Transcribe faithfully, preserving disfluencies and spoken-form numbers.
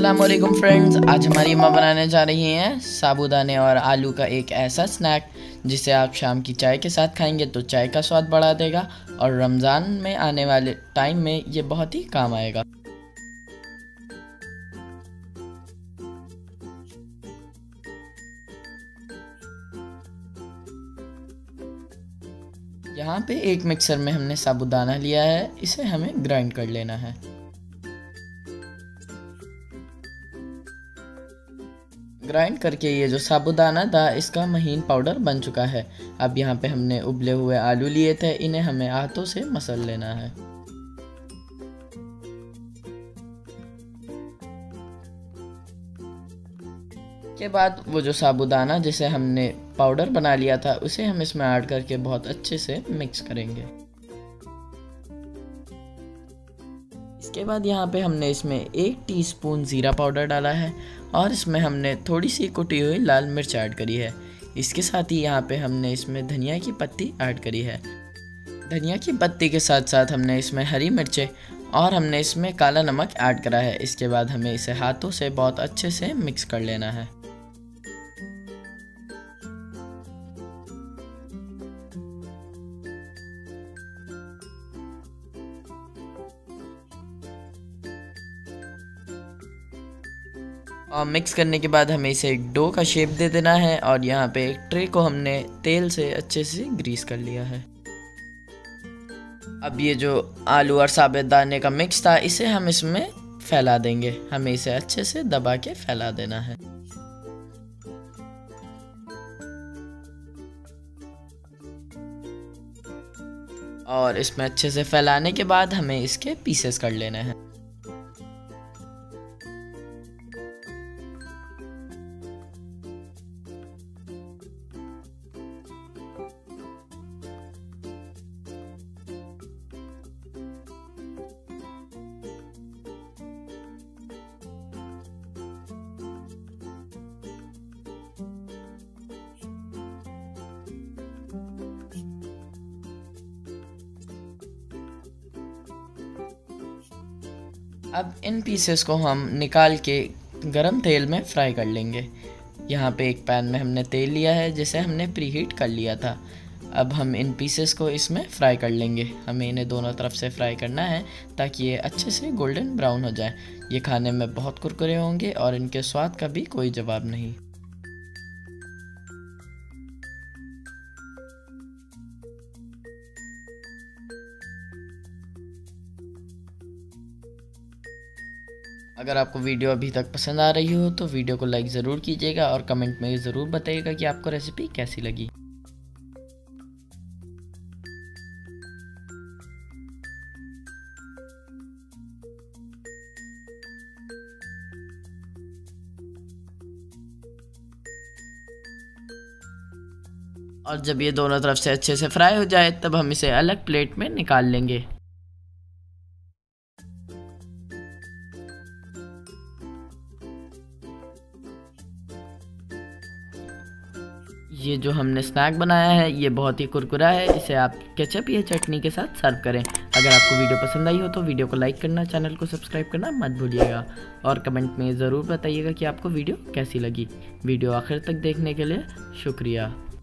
अस्सलामुअलैकुम फ्रेंड्स, आज हमारी अम्मा बनाने जा रही हैं साबूदाने और आलू का एक ऐसा स्नैक जिसे आप शाम की चाय के साथ खाएंगे तो चाय का स्वाद बढ़ा देगा और रमज़ान में आने वाले टाइम में ये बहुत ही काम आएगा। यहाँ पे एक मिक्सर में हमने साबूदाना लिया है, इसे हमें ग्राइंड कर लेना है। ग्राइंड करके ये जो साबूदाना था इसका महीन पाउडर बन चुका है। अब यहाँ पे हमने उबले हुए आलू लिए थे, इन्हें हमें हाथों से मसल लेना है। के बाद वो जो साबूदाना जिसे हमने पाउडर बना लिया था उसे हम इसमें ऐड करके बहुत अच्छे से मिक्स करेंगे। इसके बाद यहाँ पे हमने इसमें एक टीस्पून ज़ीरा पाउडर डाला है और इसमें हमने थोड़ी सी कुटी हुई लाल मिर्च ऐड करी है। इसके साथ ही यहाँ पे हमने इसमें धनिया की पत्ती ऐड करी है। धनिया की पत्ती के साथ साथ हमने इसमें हरी मिर्चें और हमने इसमें काला नमक ऐड करा है। इसके बाद हमें इसे हाथों से बहुत अच्छे से मिक्स कर लेना है। और मिक्स करने के बाद हमें इसे एक डो का शेप दे देना है और यहाँ पे एक ट्रे को हमने तेल से अच्छे से ग्रीस कर लिया है। अब ये जो आलू और साबूदाने का मिक्स था इसे हम इसमें फैला देंगे। हमें इसे अच्छे से दबा के फैला देना है। और इसमें अच्छे से फैलाने के बाद हमें इसके पीसेस कर लेने हैं। अब इन पीसेस को हम निकाल के गरम तेल में फ्राई कर लेंगे। यहाँ पे एक पैन में हमने तेल लिया है जिसे हमने प्रीहीट कर लिया था। अब हम इन पीसेस को इसमें फ्राई कर लेंगे। हमें इन्हें दोनों तरफ से फ्राई करना है ताकि ये अच्छे से गोल्डन ब्राउन हो जाए। ये खाने में बहुत कुरकुरे होंगे और इनके स्वाद का भी कोई जवाब नहीं। अगर आपको वीडियो अभी तक पसंद आ रही हो तो वीडियो को लाइक ज़रूर कीजिएगा और कमेंट में ज़रूर बताइएगा कि आपको रेसिपी कैसी लगी। और जब ये दोनों तरफ से अच्छे से फ्राई हो जाए तब हम इसे अलग प्लेट में निकाल लेंगे। ये जो हमने स्नैक बनाया है ये बहुत ही कुरकुरा है। इसे आप केचप या चटनी के साथ सर्व करें। अगर आपको वीडियो पसंद आई हो तो वीडियो को लाइक करना, चैनल को सब्सक्राइब करना मत भूलिएगा और कमेंट में ज़रूर बताइएगा कि आपको वीडियो कैसी लगी। वीडियो आखिर तक देखने के लिए शुक्रिया।